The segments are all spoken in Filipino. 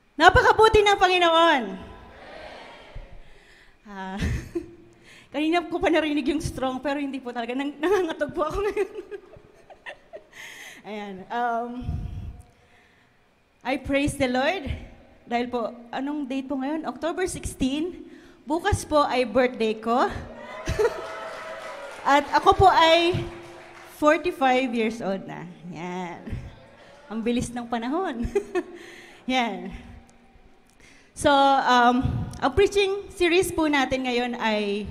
Napakabuti ng Panginoon. Ah, kanina ko pa narinig yung strong, pero hindi po talaga. Nangangatog po ako ngayon. Ayan. I praise the Lord. Dahil po, anong date po ngayon? October 16. Bukas po ay birthday ko. At ako po ay 45 years old na. Yan. Ang bilis ng panahon. Yan. So, ang preaching series po natin ngayon ay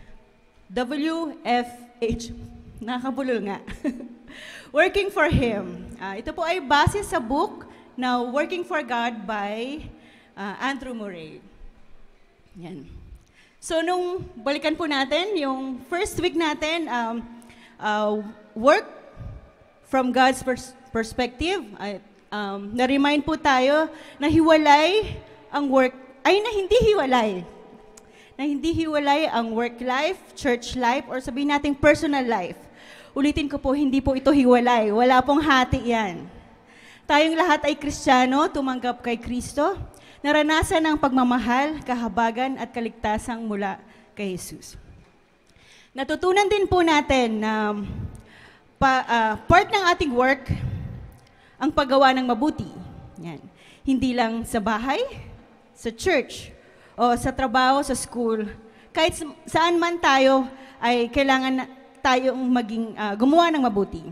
WFH. Nakabulol nga. Working for Him. Ito po ay base sa book na Working for God by Andrew Murray. Yan. So, nung balikan po natin, yung first week natin, work from God's perspective. Na-remind po tayo na hiwalay ang work, ay na hindi hiwalay. Na hindi hiwalay ang work life, church life, or sabihin natin personal life. Ulitin ko po, hindi po ito hiwalay. Wala pong hati yan. Tayong lahat ay Kristiyano, tumanggap kay Kristo, naranasan ang pagmamahal, kahabagan at kaligtasang mula kay Jesus. Natutunan din po natin na part ng ating work ang paggawa ng mabuti. Yan. Hindi lang sa bahay, sa church, o sa trabaho, sa school. Kahit saan man tayo ay kailangan tayong maging gumawa ng mabuti.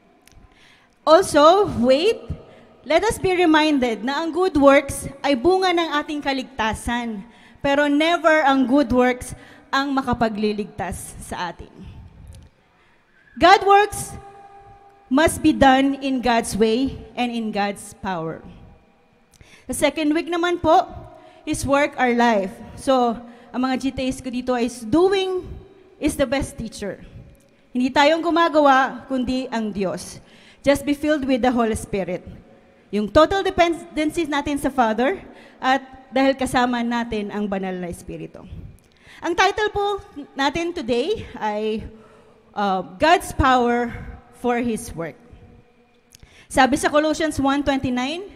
Also, let us be reminded na ang good works ay bunga ng ating kaligtasan, pero never ang good works ang makapagliligtas sa atin. God works must be done in God's way and in God's power. The second week naman po is work our life. So, ang mga GTAs ko dito is doing is the best teacher. Hindi tayong gumagawa, kundi ang Diyos. Just be filled with the Holy Spirit. Yung total dependency natin sa Father at dahil kasama natin ang banal na Espiritu. Ang title po natin today ay God's Power for His Work. Sabi sa Colossians 1:29,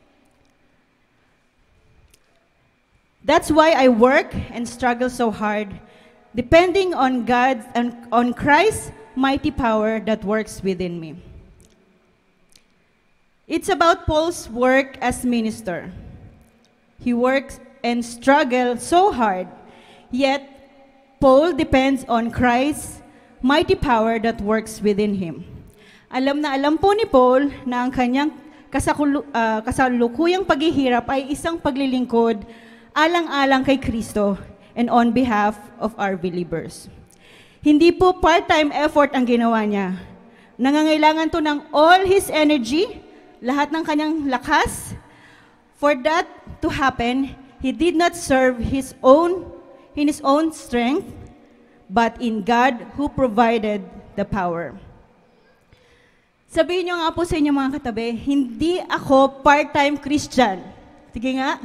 that's why I work and struggle so hard, depending on God and on Christ's mighty power that works within me. It's about Paul's work as minister. He works and struggles so hard, yet Paul depends on Christ's mighty power that works within him. Alam na alam po ni Paul na ang kanyang kasalukuyang paghihirap ay isang paglilingkod alang-alang kay Kristo and on behalf of our believers. Hindi po part-time effort ang ginawa niya. Nangangailangan to ng all his energy, lahat ng kanyang lakas. For that to happen, he did not serve in his own strength, but in God who provided the power. Sabihin niyo nga po sa inyo mga katabi, hindi ako part-time Christian. Sige nga.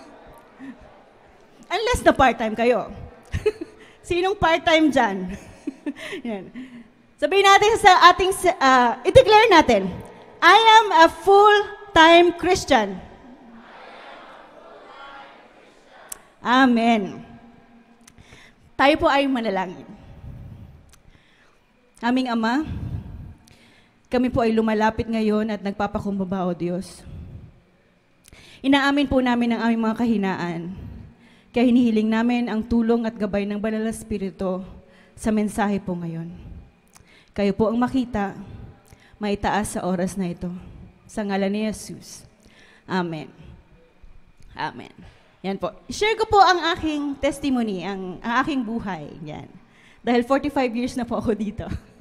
Unless na part-time kayo. Sinong part-time dyan? Yan. Sabihin natin sa ating, i-declare natin, I am a full-time Christian. Amen. Tayo po ay manalangin. Aming Ama, kami po ay lumalapit ngayon at nagpapakumbaba, O Diyos. Inaamin po namin ang aming mga kahinaan. Kaya hinihiling namin ang tulong at gabay ng Banal na Espiritu sa mensahe po ngayon. Kayo po ang makita, maitaas sa oras na ito. Sa ngalan ni Jesus. Amen. Amen. Yan po. Share ko po ang aking testimony, ang aking buhay. Yan. Dahil 45 years na po ako dito.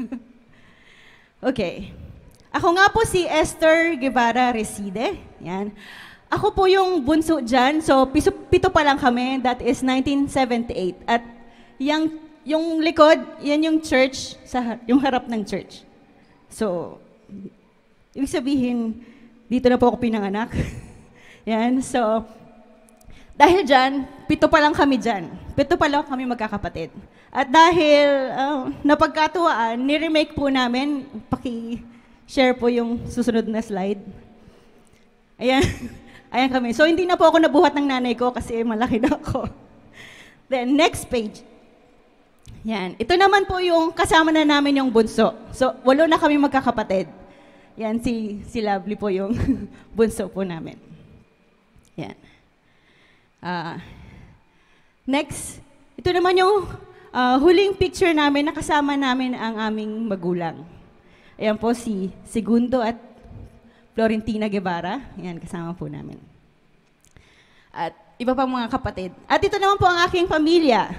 Okay. Ako nga po si Esther Guevara Reside. Yan. Ako po yung bunso dyan. So, pito pa lang kami. That is 1978. At yung likod, yan yung church, yung harap ng church. So, ibig sabihin, dito na po ako pinanganak. Yan. So, dahil dyan, pito pa lang kami dyan. Pito pa lang kami magkakapatid. At dahil napagkatuwaan, ni-remake po namin, paki-share po yung susunod na slide. Ayan. Ayan kami. So, hindi na po ako nabuhat ng nanay ko kasi malaki na ako. Then, next page. Yan. Ito naman po yung kasama na namin yung bunso. So, 8 na kami magkakapatid. Yan, si Lovely po yung bunso po namin. Yan. Next. Ito naman yung huling picture namin na kasama namin ang aming magulang. Ayan po si Segundo at Florentina Guevara. Ayan, kasama po namin. At iba pang mga kapatid. At ito naman po ang aking pamilya.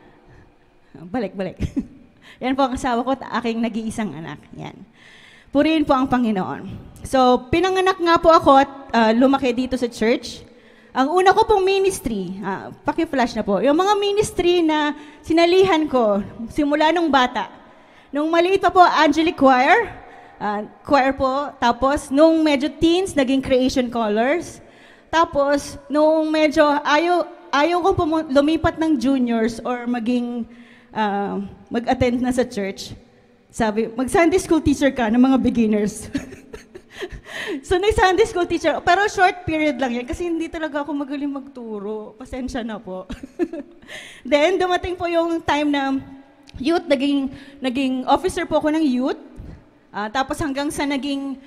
Balik. Yan po ang asawa ko at aking nag-iisang anak. Yan. Purihin po ang Panginoon. So, pinanganak nga po ako at lumaki dito sa church. Ang una ko pong ministry, paki-flash na po, yung mga ministry na sinalihan ko simula nung bata. Nung maliit pa po, Angelic Choir, choir po. Tapos, nung medyo teens, naging Creation Colors. Tapos, nung medyo ayaw ko lumipat ng juniors or mag-attend na sa church, sabi, mag-Sunday school teacher ka ng mga beginners. So, nag-Sunday school teacher, pero short period lang yan kasi hindi talaga ako magaling magturo. Pasensya na po. Then, dumating po yung time na youth, naging officer po ako ng youth. Tapos hanggang sa naging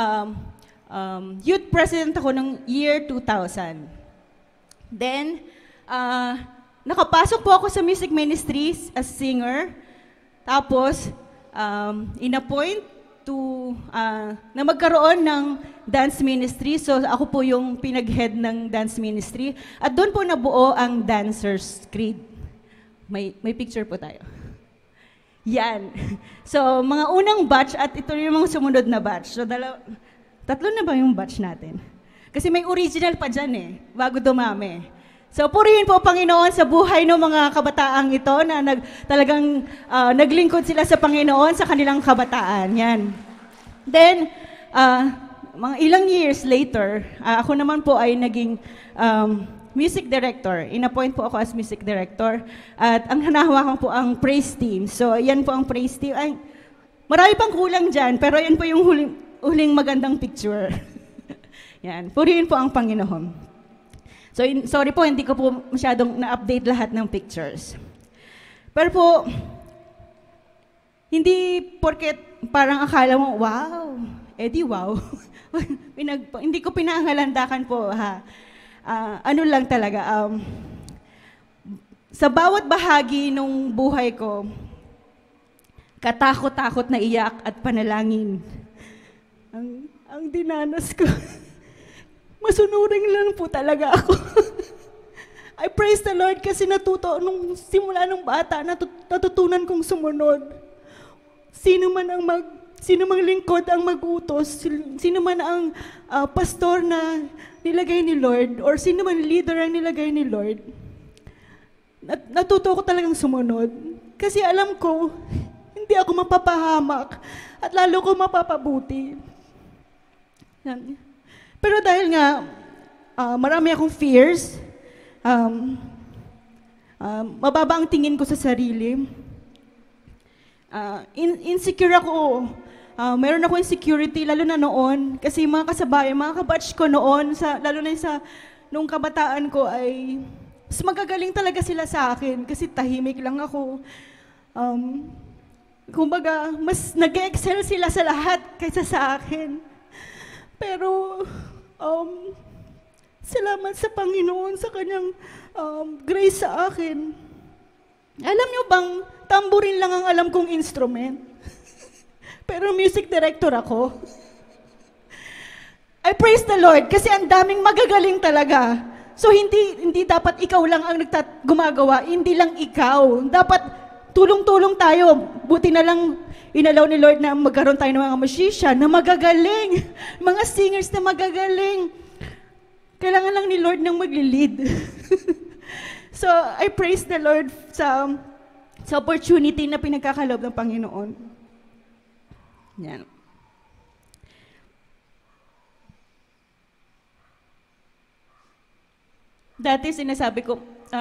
youth president ako ng year 2000. Then, nakapasok po ako sa music ministries as singer. Tapos, in-appoint na magkaroon ng dance ministry. So, ako po yung pinag-head ng dance ministry. At doon po nabuo ang Dancers Creed. May picture po tayo. Yan. So, mga unang batch at ito yung mga sumunod na batch. So, 3 na ba yung batch natin? Kasi may original pa dyan bago dumami. So, purihin po Panginoon sa buhay ng mga kabataang ito na talagang naglingkod sila sa Panginoon sa kanilang kabataan. Yan. Then, mga ilang years later, ako naman po ay naging music director. In-appoint po ako as music director. At ang hanahawakan po ang praise team. So, yan po ang praise team. Ay, marami pang kulang dyan, pero yan po yung huling magandang picture. Yan. Purihin po ang Panginoon. So, sorry po, hindi ko po masyadong na-update lahat ng pictures. Pero po, hindi porket parang akala mo, wow, edi wow. Hindi ko pinangalandakan po, ha. Ano lang talaga, sa bawat bahagi ng buhay ko, katakot-takot na iyak at panalangin. Ang dinanas ko, masunuring lang po talaga ako. I praise the Lord kasi nung simula nung bata, natutunan kong sumunod. Sino mang lingkod ang mag-utos, sino man ang pastor na nilagay ni Lord, or sino man leader ang nilagay ni Lord, natuto ko talagang sumunod. Kasi alam ko, hindi ako mapapahamak at lalo ko mapapabuti. Yan. Pero dahil nga, marami akong fears, mababa ang tingin ko sa sarili, insecure ako. Meron ako insecurity, lalo na noon, kasi mga kasabay, mga kabatch ko noon, lalo na nung kabataan ko ay, mas magagaling talaga sila sa akin, kasi tahimik lang ako. Kumbaga, mas nag-excel sila sa lahat kaysa sa akin. Pero, salamat sa Panginoon sa kanyang grace sa akin. Alam niyo bang, tamborin lang ang alam kong instrument. Pero music director ako. I praise the Lord kasi ang daming magagaling talaga. So hindi dapat ikaw lang ang gumagawa, hindi lang ikaw. Dapat tulong-tulong tayo. Buti na lang inalaw ni Lord na magkaroon tayo ng mga musician na magagaling, mga singers na magagaling. Kailangan lang ni Lord nang magli-lead. So I praise the Lord sa opportunity na pinagkakaloob ng Panginoon. Yan. Dati sinasabi ko,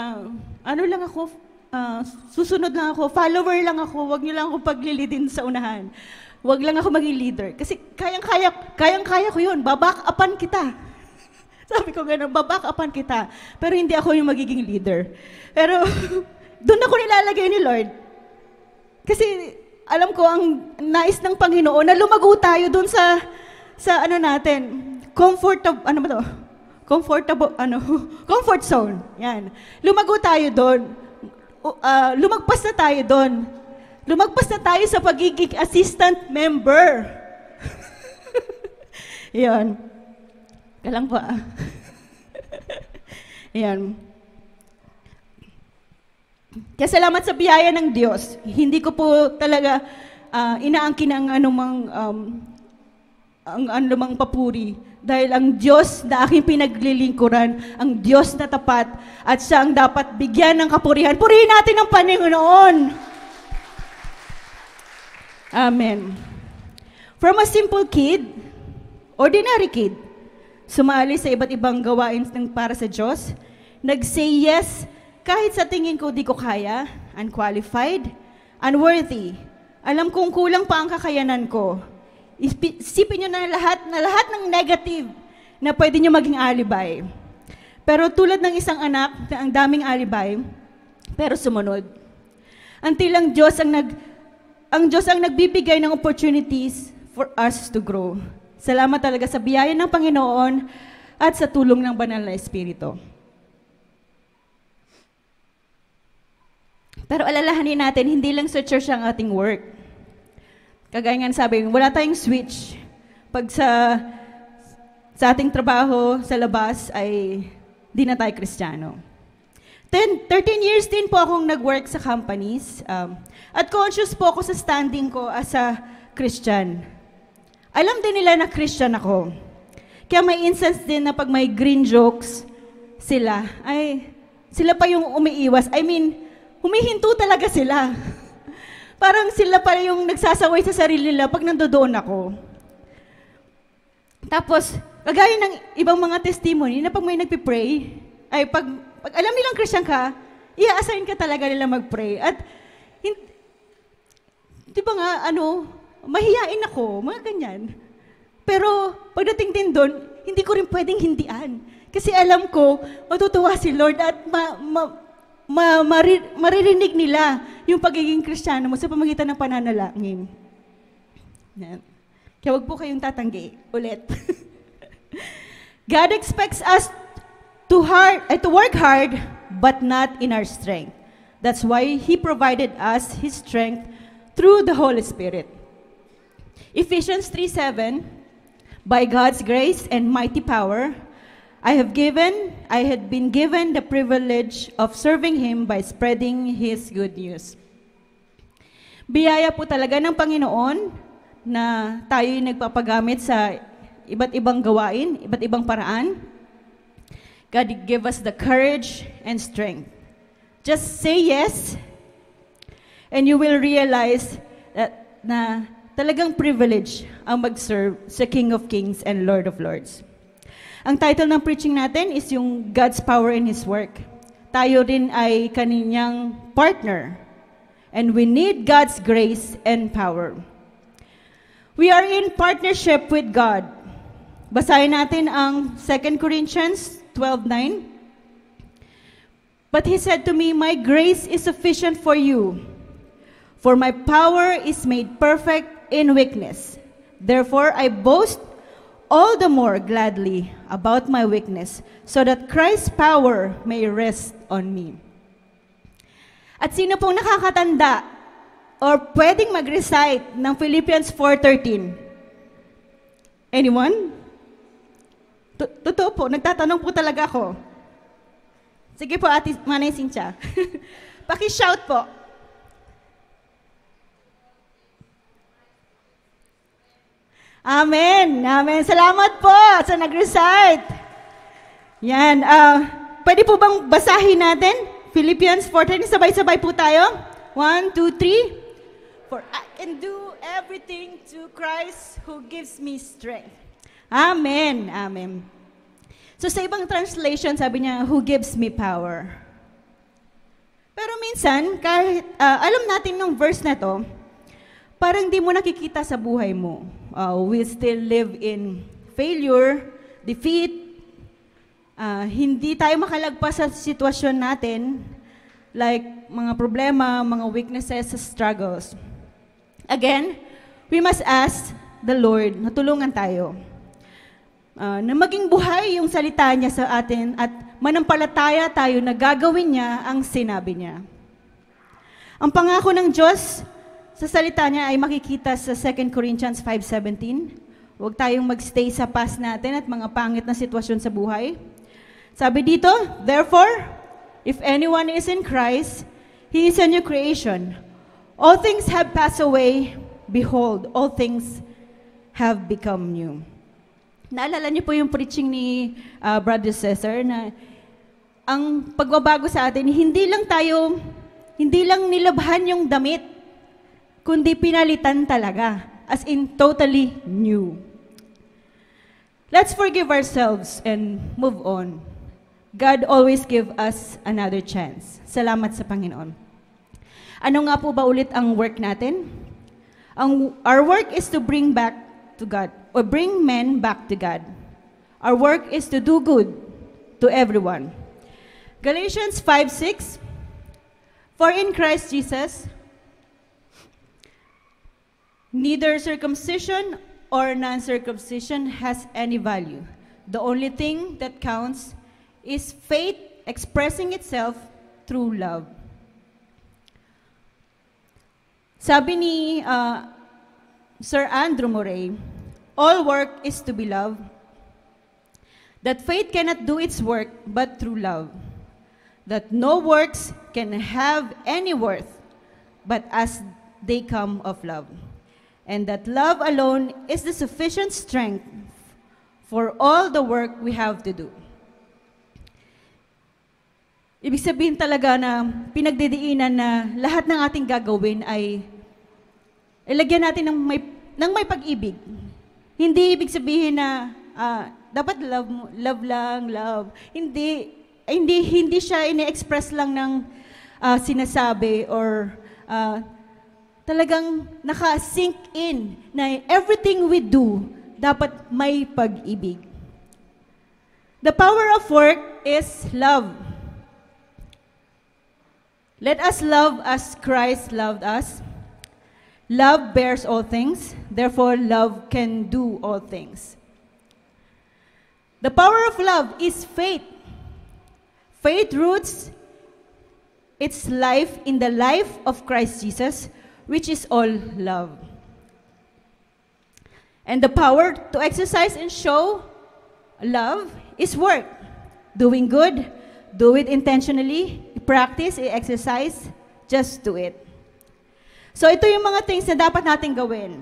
susunod lang ako, follower lang ako, wag niyo lang ako paglilidin sa unahan. Wag lang ako maging leader. Kasi kayang-kaya ko yun, babak-upan kita. Sabi ko gano'n, babackupan kita. Pero hindi ako yung magiging leader. Pero doon ako nilalagay ni Lord. Kasi alam ko ang nais ng Panginoon na lumago tayo doon sa ano natin, comfort zone. Yan. Lumago tayo doon. Lumagpas na tayo doon. Lumagpas na tayo sa pagiging assistant member. Yan. Kalang pa. Yan. Kaya salamat sa biyaya ng Diyos. Hindi ko po talaga inaangkin ang anumang papuri. Dahil ang Diyos na aking pinaglilingkuran, ang Diyos na tapat, at siya ang dapat bigyan ng kapurihan. Purihin natin ang Panginoon. Amen. From a simple kid, ordinary kid, sumali sa iba't ibang gawain para sa Diyos, nag-say yes kahit sa tingin ko di ko kaya, unqualified, unworthy. Alam kong kulang pa ang kakayanan ko. Isipin nyo na lahat ng negative na pwede nyo maging alibay. Pero tulad ng isang anak na ang daming alibay, pero sumunod. Until ang Diyos ang nagbibigay ng opportunities for us to grow. Salamat talaga sa biyaya ng Panginoon at sa tulong ng Banal na Espiritu. Pero alalahanin natin, hindi lang sa church ang ating work. Kagaya nga sabi, wala tayong switch. Pag sa ating trabaho, sa labas, ay di na tayo Kristiyano. 13 years din po akong nag-work sa companies. At conscious po ako sa standing ko as a Christian. Alam din nila na Christian ako. Kaya may instance din na pag may green jokes, sila pa yung umiiwas. I mean, humihinto talaga sila. Parang sila pa yung nagsasaway sa sarili nila pag nandoon ako. Tapos, kagaya ng ibang mga testimony na pag may nagpipray, pag alam nilang Christian ka, i-assign ka talaga nila mag-pray. At, di ba nga, mahiyain ako, mga ganyan. Pero, pagdating din doon, hindi ko rin pwedeng hindian. Kasi alam ko, matutuwa si Lord at maririnig nila yung pagiging Kristiyano mo sa pamagitan ng pananalangin. Kaya wag po kayong tatanggi ulit. God expects us to work hard, but not in our strength. That's why He provided us His strength through the Holy Spirit. Ephesians 3:7, by God's grace and mighty power, I had been given the privilege of serving Him by spreading His good news. Biyaya po talaga ng Panginoon na tayo'y nagpapagamit sa iba't ibang gawain, iba't ibang paraan. God give us the courage and strength. Just say yes, and you will realize that na talagang privilege ang mag-serve sa King of Kings and Lord of Lords. Ang title ng preaching natin is yung God's Power in His Work. Tayo rin ay kaninyang partner. And we need God's grace and power. We are in partnership with God. Basahin natin ang 2 Corinthians 12:9. But He said to me, my grace is sufficient for you, for my power is made perfect in weakness. Therefore, I boast all the more gladly about my weakness, so that Christ's power may rest on me. At sino pong nakakatanda or pwedeng mag-recite ng Philippians 4:13? Anyone? Totoo po, nagtatanong po talaga ako. Sige po, Ate Manay Cynthia. Paki-shout po. Amen. Amen. Salamat po sa nag-recite. Yan. Pwede po bang basahin natin? Philippians 4:13. Sabay-sabay po tayo. 1, 2, 3. For I can do everything to Christ who gives me strength. Amen. Amen. So sa ibang translation, sabi niya, who gives me power. Pero minsan, kahit alam natin ng verse na to, parang di mo nakikita sa buhay mo. We still live in failure, defeat, hindi tayo makalagpas sa sitwasyon natin, like mga problema, mga weaknesses, struggles. Again, we must ask the Lord na tulungan tayo. Na maging buhay yung salita niya sa atin at manampalataya tayo na gagawin niya ang sinabi niya. Ang pangako ng Diyos sa salita niya ay makikita sa 2 Corinthians 5:17. Huwag tayong magstay sa past natin at mga pangit na sitwasyon sa buhay. Sabi dito, therefore, if anyone is in Christ, he is a new creation. All things have passed away. Behold, all things have become new. Naalala niyo po yung preaching ni Brother Esther na ang pagbabago sa atin, hindi lang nilabhan yung damit, kundi pinalitan talaga, as in totally new. Let's forgive ourselves and move on. God always give us another chance. Salamat sa Panginoon. Ano nga po ba ulit ang work natin? Our work is to bring back to God, or bring men back to God. Our work is to do good to everyone. Galatians 5:6, for in Christ Jesus, neither circumcision or non-circumcision has any value. The only thing that counts is faith expressing itself through love. Sabi ni Sir Andrew Murray, all work is to be love, that faith cannot do its work but through love, that no works can have any worth but as they come of love, and that love alone is the sufficient strength for all the work we have to do. Ibig sabihin talaga na pinagdidiinan na lahat ng ating gagawin ay ilagyan natin ng may pag-ibig. Hindi ibig sabihin na dapat love lang. Hindi siya ine-express lang ng sinasabi or talagang naka-sink in na everything we do dapat may pag-ibig. The power of work is love. Let us love as Christ loved us. Love bears all things, therefore love can do all things. The power of love is faith. Faith roots its life in the life of Christ Jesus, which is all love. And the power to exercise and show love is work. Doing good, do it intentionally, practice, exercise, just do it. So ito yung mga things na dapat natin gawin.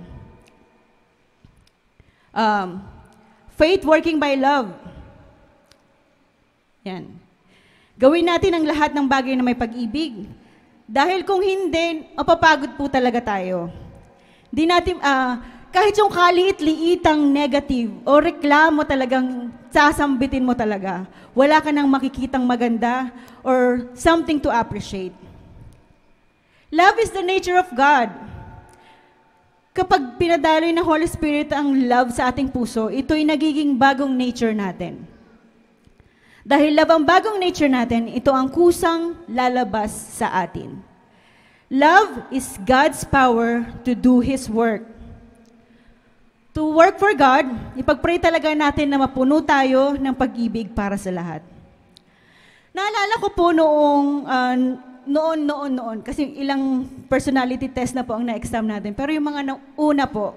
Faith working by love. Yan. Gawin natin ang lahat ng bagay na may pag-ibig. Dahil kung hindi, mapapagod po talaga tayo. Di natin, kahit yung kaliit-liitang negative o reklamo talagang sasambitin mo talaga, wala ka nang makikitang maganda or something to appreciate. Love is the nature of God. Kapag pinadaloy ng Holy Spirit ang love sa ating puso, ito'y nagiging bagong nature natin. Dahil love ang bagong nature natin, ito ang kusang lalabas sa atin. Love is God's power to do His work. To work for God, ipag-pray talaga natin na mapuno tayo ng pag-ibig para sa lahat. Naalala ko po noong kasi ilang personality test na po ang na-exam natin. Pero yung mga una po,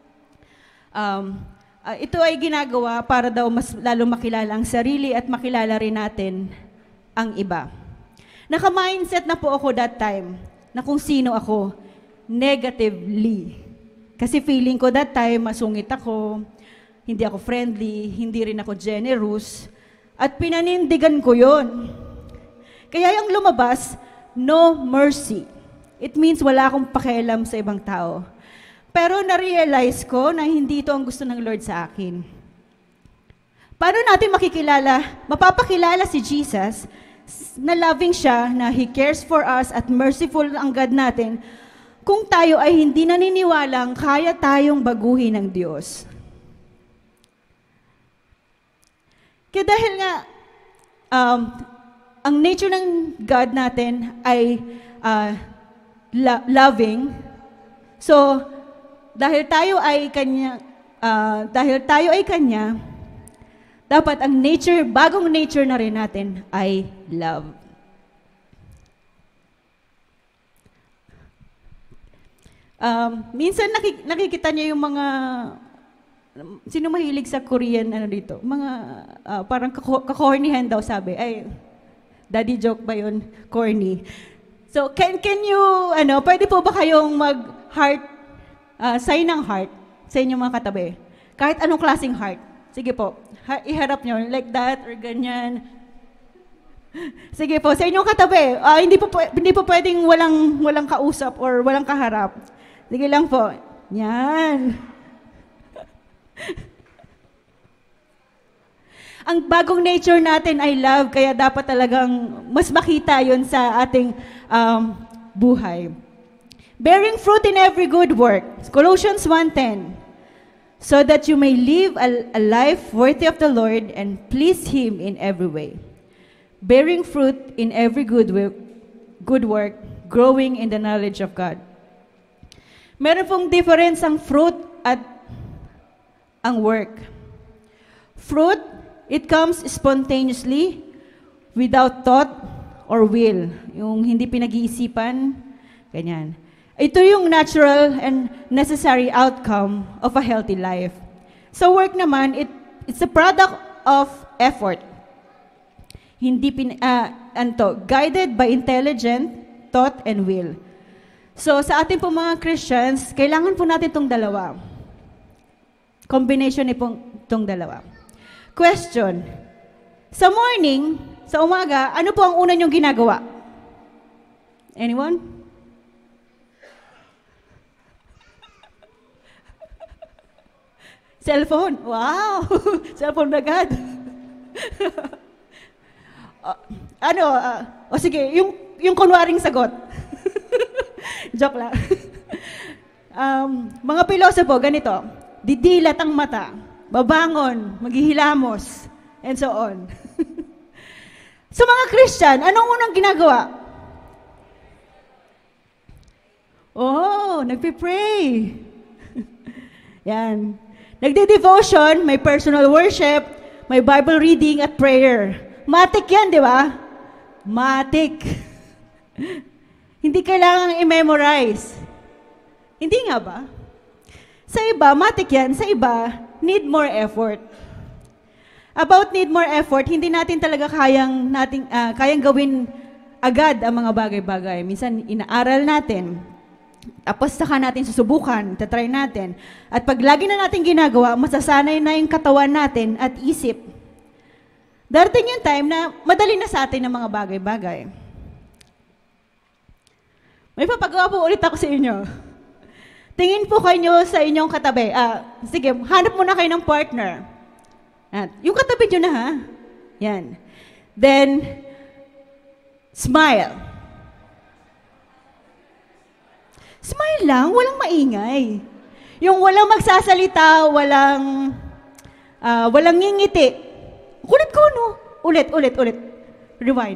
ito ay ginagawa para daw mas lalo makilala ang sarili at makilala rin natin ang iba. Naka-mindset na po ako that time na kung sino ako negatively. Kasi feeling ko that time, masungit ako, hindi ako friendly, hindi rin ako generous, at pinanindigan ko yon. Kaya yung lumabas, no mercy. It means wala akong pakialam sa ibang tao. Pero na-realize ko na hindi ito ang gusto ng Lord sa akin. Paano natin mapapakilala si Jesus na loving siya, na He cares for us at merciful ang God natin, kung tayo ay hindi naniniwalang kaya tayong baguhin ng Diyos? Kaya dahil nga, um, ang nature ng God natin ay loving. So, dahil tayo ay Kanya, dapat ang bagong nature na rin natin ay love. Minsan nakikita niyo yung mga, sino mahilig sa Korean, dito? Mga, parang kakornihan daw sabi. Ay, daddy joke ba yun? Corny. So, can you, pwede po ba kayong mag-heart, sign ng heart sa inyong mga katabi? Kahit anong klaseng heart. Sige po, iharap nyo, like that, or ganyan. Sige po, sa inyong katabi, hindi po pwedeng walang kausap or walang kaharap. Sige lang po. Yan. Ang bagong nature natin ay love, kaya dapat talagang mas makita yun sa ating buhay. Bearing fruit in every good work. Colossians 1:10. So that you may live a life worthy of the Lord and please Him in every way. Bearing fruit in every good work, growing in the knowledge of God. Meron pong difference ang fruit at ang work. Fruit, it comes spontaneously, without thought or will. Yung hindi pinag-iisipan, ganyan. Ito yung natural and necessary outcome of a healthy life. So work naman, it's a product of effort. Guided by intelligent thought and will. So sa ating po mga Christians, kailangan po natin itong dalawa. Combination itong dalawa. Question. Sa morning, sa umaga, ano po ang una niyong ginagawa? Anyone? Cellphone. Wow! Cellphone agad. Sige, yung kunwaring sagot. Joke lang. Mga pilosopo, ganito. Didilat ang mata, babangon, maghihilamos, and so on. Sa mga Christian, anong unang ginagawa? Nagpipray. Yan. Nagde-devotion, may personal worship, may Bible reading at prayer. Matik yan, di ba? Matik. Hindi kailangan i-memorize. Hindi nga ba? Sa iba, matik yan. Sa iba, need more effort. About need more effort, hindi natin talaga kayang gawin agad ang mga bagay-bagay. Minsan, inaaral natin. Tapos saka natin susubukan, tatry natin. At pag lagi na natin ginagawa, masasanay na yung katawan natin at isip. Darating yung time na madali na sa atin ang mga bagay-bagay. May papagawa po ulit ako sa inyo. Tingin po kayo sa inyong katabi. Sige, hanap muna kayo ng partner. Yung katabi nyo na ha. Yan. Then, smile. Smile lang, walang maingay. Yung walang magsasalita, walang ngingiti. Kulit ko, no? Ulit. Rewind.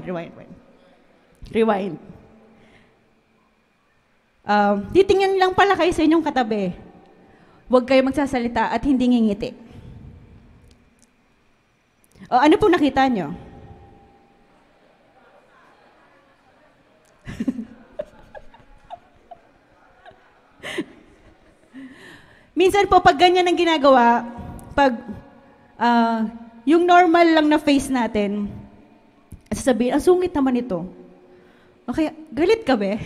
Titingnan lang pala kayo sa inyong katabi. Huwag kayo magsasalita at hindi ngingiti. Ano po nakita nyo? Minsan po, pag ganyan ang ginagawa, yung normal lang na face natin, sasabihin, ang sungit naman ito. Okay, galit ka be?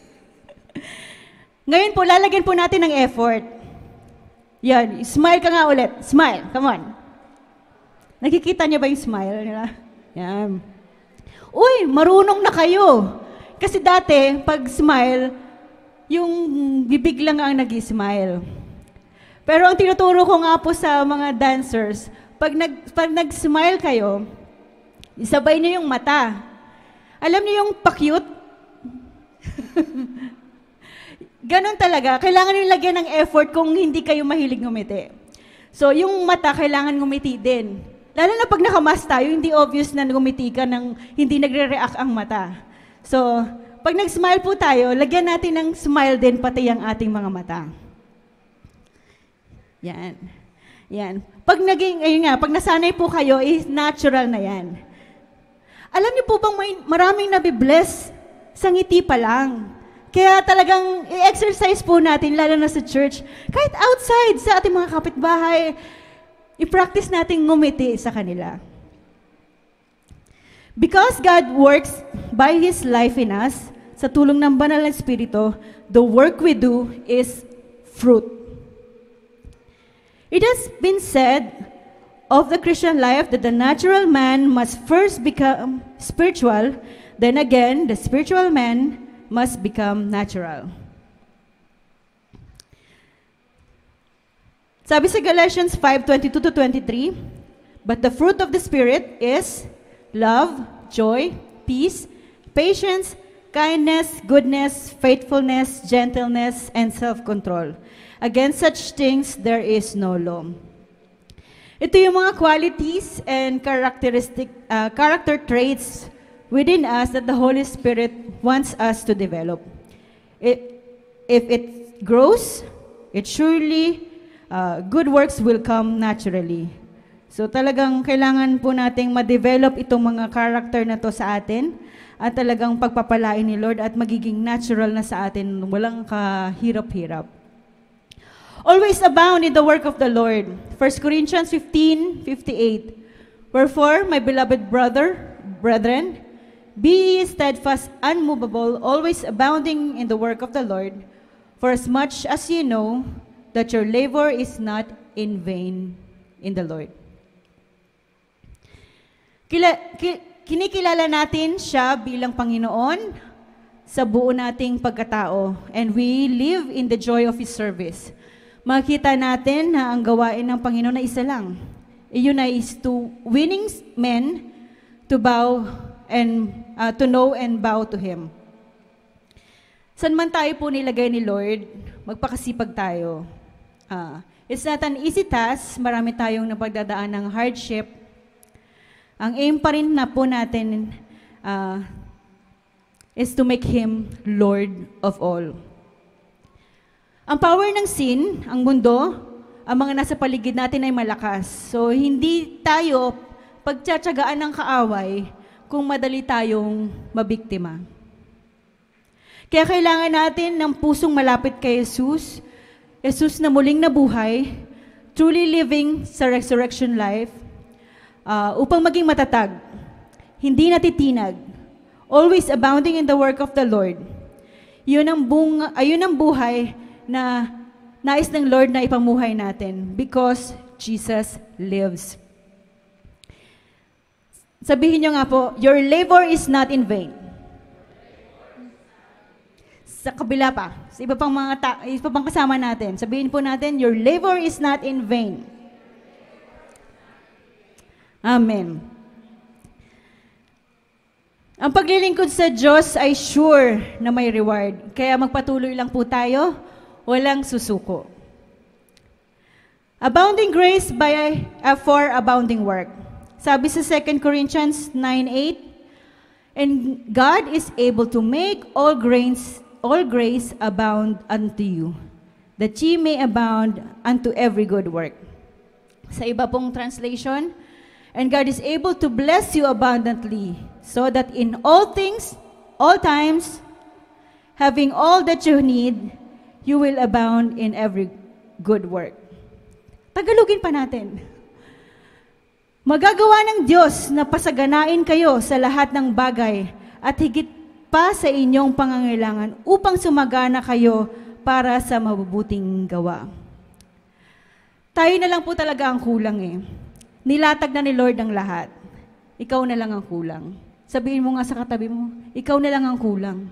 Ngayon po, lalagyan po natin ng effort. Yan, smile ka nga ulit. Smile, come on. Nakikita niyo ba yung smile nila? Yan. Uy, marunong na kayo. Kasi dati, pag smile, yung bibig lang ang nag-smile. Pero ang tinuturo ko nga po sa mga dancers, pag nag-smile kayo, isabay niyo yung mata. Alam niyo yung pa-cute? Ganon talaga. Kailangan yung lagyan ng effort kung hindi kayo mahilig ngumiti. So, yung mata, kailangan ngumiti din. Lalo na pag nakamask tayo, hindi obvious na ngumiti ka ng hindi nagre-react ang mata. So, pag nag-smile po tayo, lagyan natin ng smile din pati ang ating mga mata. Yan. Yan. Pag pag nasanay po kayo, is natural na yan. Alam niyo po bang maraming nabibless sa ngiti pa lang? Kaya talagang i-exercise po natin, lalo na sa church. Kahit outside, sa ating mga kapitbahay, i-practice natin ngumiti sa kanila. Because God works by His life in us, sa tulong ng banal na Espiritu, the work we do is fruit. It has been said of the Christian life that the natural man must first become spiritual, then again, the spiritual man must become natural. Sabi sa Galatians 5:22-23, but the fruit of the Spirit is love, joy, peace, patience, kindness, goodness, faithfulness, gentleness, and self-control. Against such things there is no law. Ito yung mga qualities and character traits within us that the Holy Spirit wants us to develop. If it grows, it surely good works will come naturally. So talagang kailangan po nating ma-develop itong mga character na to sa atin at talagang pagpapalain ni Lord at magiging natural na sa atin, walang kahirap-hirap. Always abound in the work of the Lord. 1 Corinthians 15:58. Wherefore, my beloved brethren, be ye steadfast, unmovable, always abounding in the work of the Lord, for as much as ye know that your labor is not in vain in the Lord. Kinikilala natin siya bilang Panginoon sa buo nating pagkatao, and we live in the joy of His service. Makita natin na ang gawain ng Panginoon na isa lang. Iyon ay is to winning men to bow and to know and bow to Him. San man tayo po nilagay ni Lord, magpakasipag tayo. It's not an easy task. Marami tayong napagdadaan ng hardship. Ang aim pa rin na po natin is to make Him Lord of all. Ang power ng sin, ang mundo, ang mga nasa paligid natin ay malakas. So, hindi tayo pagtsatsagaan ng kaaway kung madali tayong mabiktima. Kaya kailangan natin ng pusong malapit kay Jesus, Jesus na muling nabuhay, truly living sa resurrection life, upang maging matatag, hindi natitinag, always abounding in the work of the Lord. Yun ang buhay na nais ng Lord na ipamuhay natin because Jesus lives. Sabihin nyo nga po, your labor is not in vain. Sa kabila pa, sa iba pang kasama natin, sabihin po natin, your labor is not in vain. Amen. Ang paglilingkod sa Diyos ay sure na may reward. Kaya magpatuloy lang po tayo, walang susuko. Abounding grace for abounding work. Sabi sa 2 Corinthians 9:8, and God is able to make all grace abound unto you, that ye may abound unto every good work. Sa iba pong translation, and God is able to bless you abundantly, so that in all things, all times, having all that you need, you will abound in every good work. Tagalogin pa natin. Magagawa ng Diyos na pasaganain kayo sa lahat ng bagay at higit pa sa inyong pangangailangan upang sumagana kayo para sa mabubuting gawa. Tayo na lang po talaga ang kulang eh. Nilatag na ni Lord ang lahat. Ikaw na lang ang kulang. Sabihin mo nga sa katabi mo, ikaw na lang ang kulang.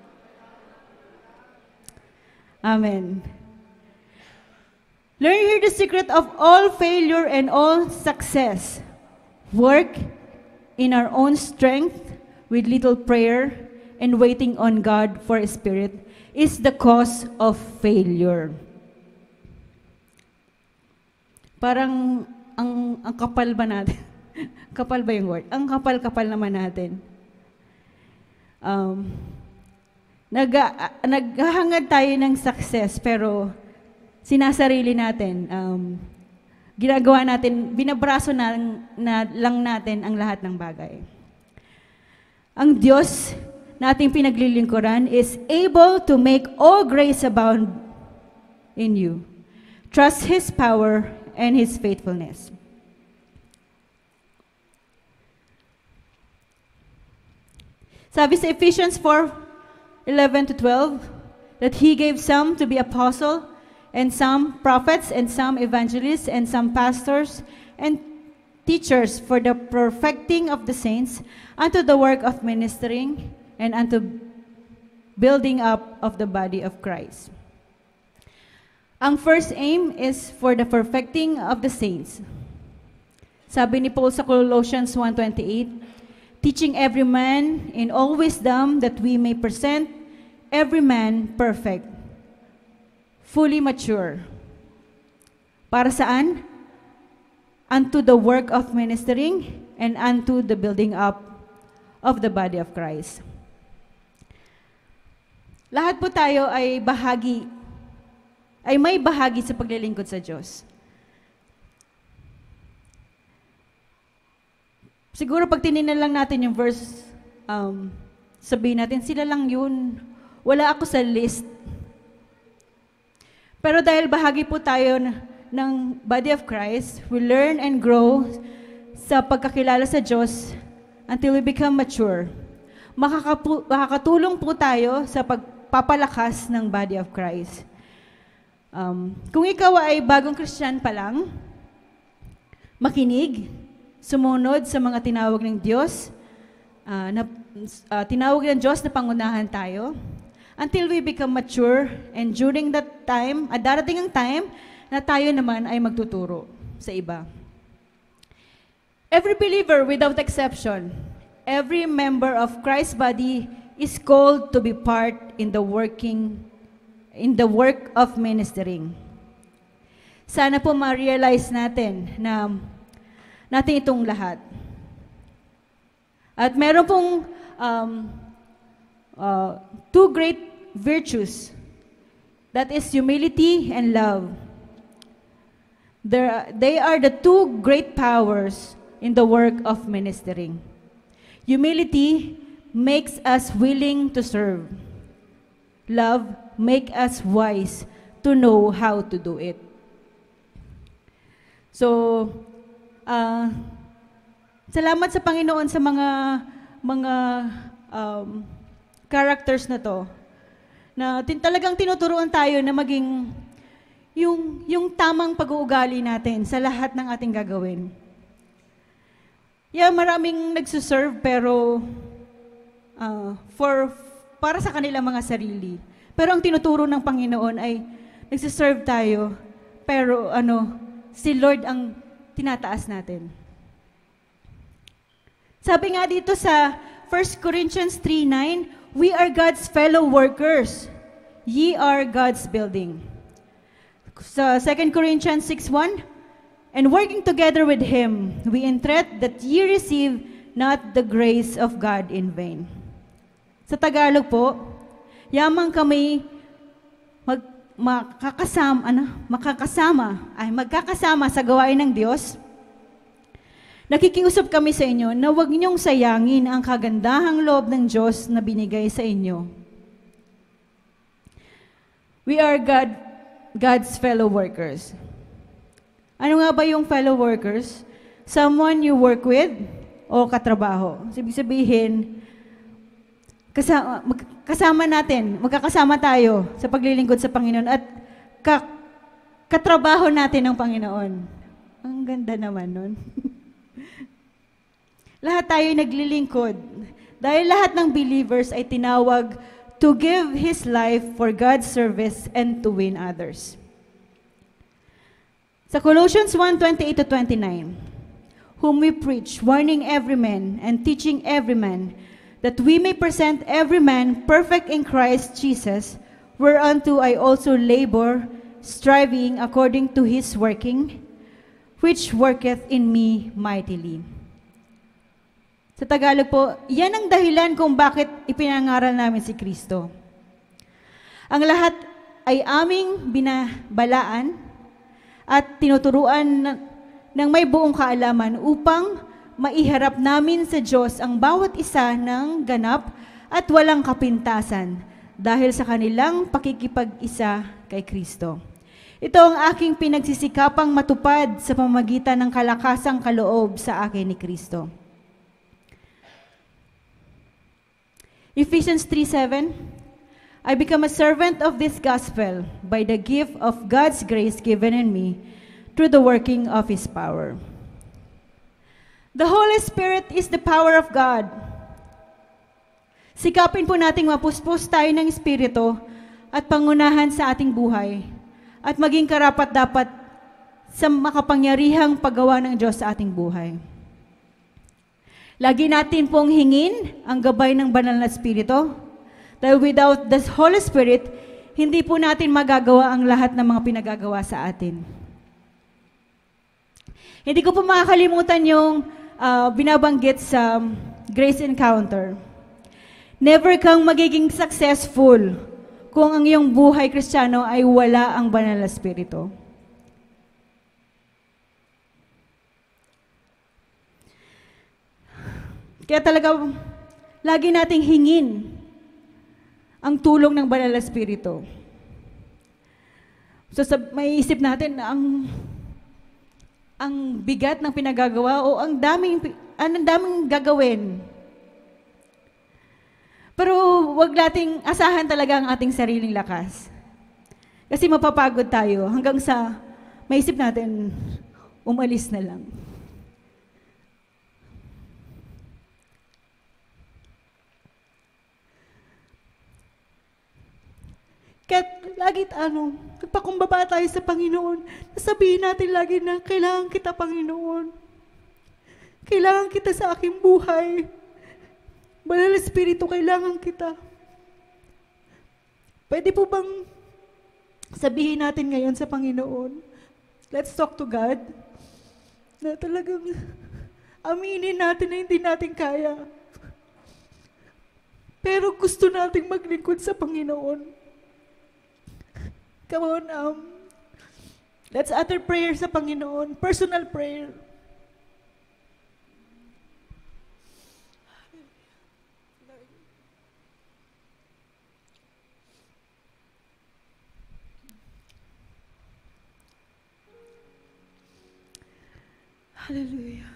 Amen. Learn here the secret of all failure and all success. Work in our own strength with little prayer and waiting on God for a Spirit is the cause of failure. Parang ang kapal ba natin? Kapal ba yung word? Ang kapal-kapal naman natin. Naghahangad tayo ng success, pero sinasarili natin, ginagawa natin, binabraso na lang natin ang lahat ng bagay. Ang Diyos na ating pinaglilingkuran is able to make all grace abound in you. Trust His power and His faithfulness. Sabi sa Ephesians 4:11-12, that He gave some to be apostle, and some prophets, and some evangelists, and some pastors, and teachers for the perfecting of the saints, unto the work of ministering, and unto building up of the body of Christ. Ang first aim is for the perfecting of the saints. Sabi ni Paul sa Colossians 1:28, teaching every man in all wisdom, that we may present every man perfect, fully mature. Para saan? Unto the work of ministering and unto the building up of the body of Christ. Lahat po tayo ay may bahagi sa paglilingkod sa Diyos. Siguro pag tinignan lang natin yung verse, sabihin natin, sila lang yun. Wala ako sa list. Pero dahil bahagi po tayo ng body of Christ, we learn and grow sa pagkakilala sa Diyos until we become mature. Makakatulong po tayo sa pagpapalakas ng body of Christ. Kung ikaw ay bagong Christian pa lang, makinig, sumunod sa mga tinawag ng Diyos, tinawag ng Diyos na pangunahan tayo, until we become mature, and during that time, darating ang time na tayo naman ay magtuturo sa iba. Every believer, without exception, every member of Christ's body is called to be part in the work of ministering. Sana po ma-realize natin natin itong lahat. At meron pong two great virtues. That is humility and love. They are the two great powers in the work of ministering. Humility makes us willing to serve. Love makes us wise to know how to do it. So, salamat sa Panginoon sa mga characters na to, na talagang tinuturuan tayo na maging yung tamang pag-uugali natin sa lahat ng ating gagawin. Maraming nagsuserve pero para sa kanilang mga sarili. Pero ang tinuturo ng Panginoon ay nagsuserve tayo, pero si Lord ang tinataas natin. Sabi nga dito sa 1 Corinthians 3:9, we are God's fellow workers. Ye are God's building. Sa 2 Corinthians 6:1, and working together with Him, we entreat that ye receive not the grace of God in vain. Sa Tagalog po, yamang kami magkakasama sa gawain ng Diyos, nakikiusap kami sa inyo na huwag niyong sayangin ang kagandahang loob ng Diyos na binigay sa inyo. We are God's fellow workers. Ano nga ba yung fellow workers? Someone you work with o katrabaho. Ibig sabihin, magkakasama tayo sa paglilingkod sa Panginoon at katrabaho natin ng Panginoon. Ang ganda naman nun. Lahat tayo naglilingkod. Dahil lahat ng believers ay tinawag to give his life for God's service and to win others. Sa Colossians 1:28-29, whom we preach, warning every man and teaching every man, that we may present every man perfect in Christ Jesus, whereunto I also labor, striving according to His working, which worketh in me mightily. Sa Tagalog po, yan ang dahilan kung bakit ipinangaral namin si Kristo. Ang lahat ay aming binabalaan at tinuturuan ng may buong kaalaman upang maiharap namin sa Diyos ang bawat isa ng ganap at walang kapintasan dahil sa kanilang pakikipag-isa kay Kristo. Ito ang aking pinagsisikapang matupad sa pamamagitan ng kalakasang kaloob sa akin ni Kristo. Ephesians 3:7, I become a servant of this gospel by the gift of God's grace given in me through the working of His power. The Holy Spirit is the power of God. Sikapin po nating mapuspos tayo ng Espiritu at pangunahan sa ating buhay at maging karapat-dapat sa makapangyarihang paggawa ng Diyos sa ating buhay. Lagi natin pong hingin ang gabay ng banal na Espiritu. Dahil without the Holy Spirit, hindi po natin magagawa ang lahat ng mga pinagagawa sa atin. Hindi ko po makakalimutan yung binabanggit sa Grace Encounter. Never kang magiging successful kung ang iyong buhay Kristiyano ay wala ang banal na Espiritu. Kaya talaga, lagi nating hingin ang tulong ng banal na Espiritu. So, may isip natin na ang bigat ng pinagagawa o ang daming gagawin. Pero wag nating asahan talaga ang ating sariling lakas. Kasi mapapagod tayo hanggang sa maisip natin, umalis na lang. Kaya lagi nagpakumbaba tayo sa Panginoon. Nasabihin natin lagi na kailangan kita, Panginoon. Kailangan kita sa aking buhay. Banal na Espiritu, kailangan kita. Pwede po bang sabihin natin ngayon sa Panginoon, let's talk to God, na talagang aminin natin na hindi natin kaya. Pero gusto nating maglingkod sa Panginoon. Come on, let's utter prayer sa Panginoon. Personal prayer. Hallelujah.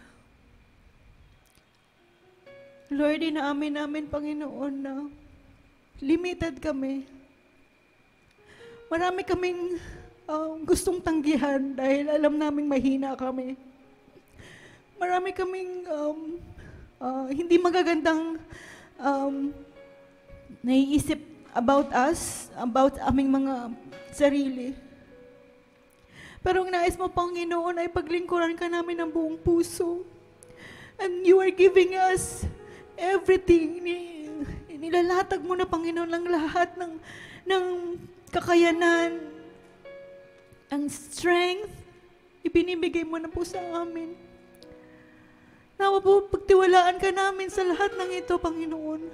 Lord, inaamin namin, Panginoon, na limited kami. Marami kaming gustong tanggihan dahil alam naming mahina kami. Marami kaming hindi magagandang naiisip about us, about aming mga sarili. Pero ang nais mo, Panginoon, ay paglingkuran ka namin ng buong puso. And you are giving us everything. Nilalatag mo na, Panginoon, lang lahat ng kakayanan, ang strength, ibinibigay mo na po sa amin. Nawa po, pagtiwalaan ka namin sa lahat ng ito, Panginoon.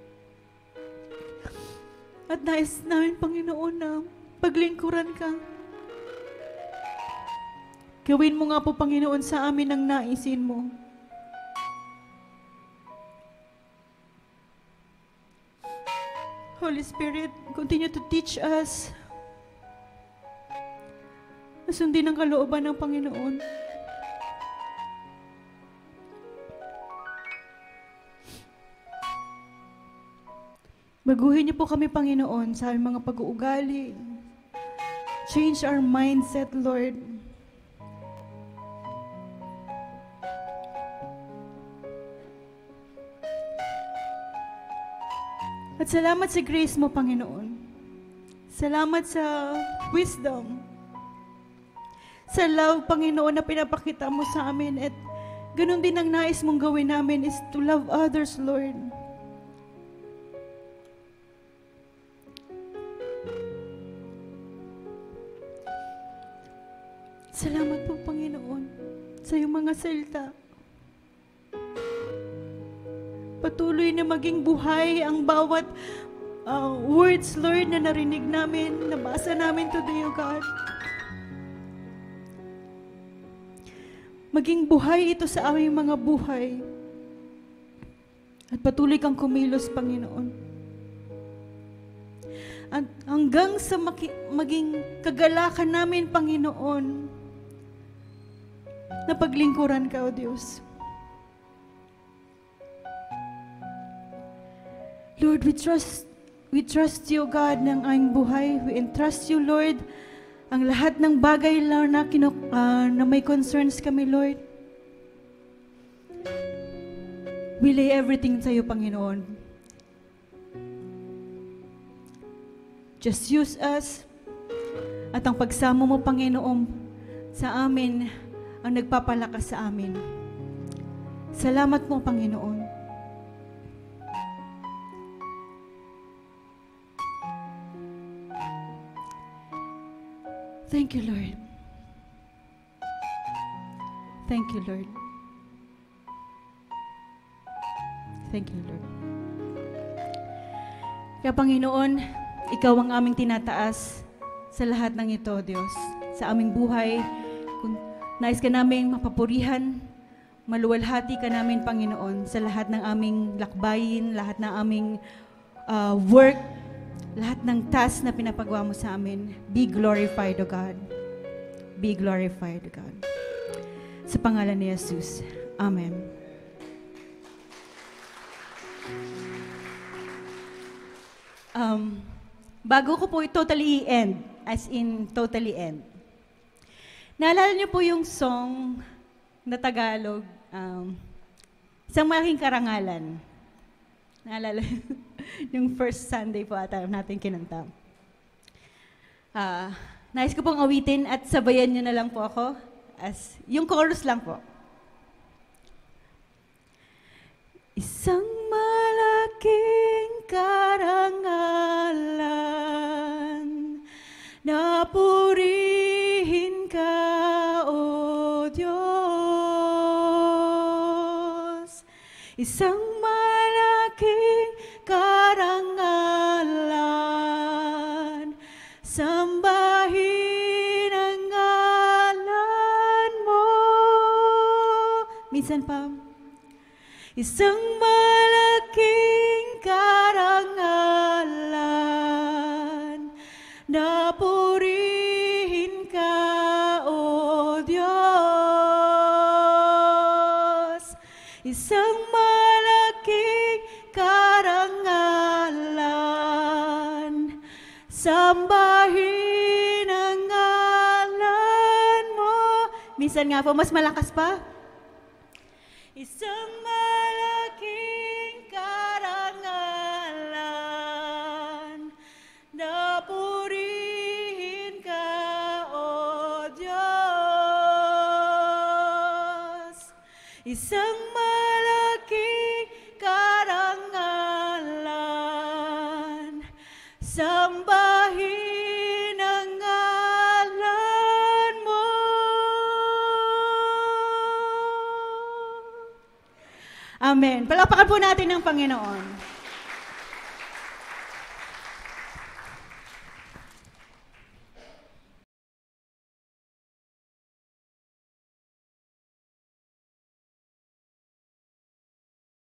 At nais namin, Panginoon, na paglingkuran ka. Gawin mo nga po, Panginoon, sa amin ang naisin mo. Holy Spirit, continue to teach us na sundin ang kalooban ng Panginoon. Baguhin niyo po kami, Panginoon, sa aming mga pag-uugali. Change our mindset, Lord. At salamat sa grace mo, Panginoon. Salamat sa wisdom. Sa love, Panginoon, na pinapakita mo sa amin. At ganun din ang nais mong gawin namin is to love others, Lord. Salamat po, Panginoon, sa iyong mga salita. patuloy na maging buhay ang bawat words, Lord, na narinig namin, nabasa namin today, O God. Maging buhay ito sa aming mga buhay. At patuloy kang kumilos, Panginoon. At hanggang sa maging kagalakan namin, Panginoon, na paglingkuran ka, O Diyos. Lord, we trust you, God, ng aming buhay. We entrust you, Lord, ang lahat ng bagay, Lord, na may concerns kami, Lord. We lay everything sa iyo, Panginoon. Just use us. At ang pagsamo mo, Panginoon, sa amin, ang nagpapalakas sa amin. Salamat mo, Panginoon. Thank you, Lord. Thank you, Lord. Thank you, Lord. Kaya, Panginoon, Ikaw ang aming tinataas sa lahat ng ito, Diyos. Sa aming buhay, kung nais ka namin mapapurihan, maluwalhati ka namin, Panginoon, sa lahat ng aming lakbayin, lahat ng aming work, lahat ng task na pinapagawa mo sa amin. Be glorified, O God. Be glorified, O God. Sa pangalan ni Jesus. Amen. Bago ko po totally end, as in totally end. Naalala niyo po yung song na Tagalog, Isang Malaking Karangalan. Naalala yung first Sunday po ata natin kinanta. Nais ko pong awitin at sabayan niyo na lang po ako. Yung chorus lang po. Isang malaking karangalan na purihin ka, O Diyos. Isang malaking karangalan, sambahin ang ngalan mo. Minsan pa. Isang malaking karangalan na purihin ka, O Diyos. Isang malaking karangalan, sambahin ang ngalan mo. Minsan nga po, mas malakas pa. Isang malaking karangalan na purihin ka, O Diyos. Isang malaking karangalan, sambahin ang ngalan mo. Amen. Palakpakan po natin ng Panginoon.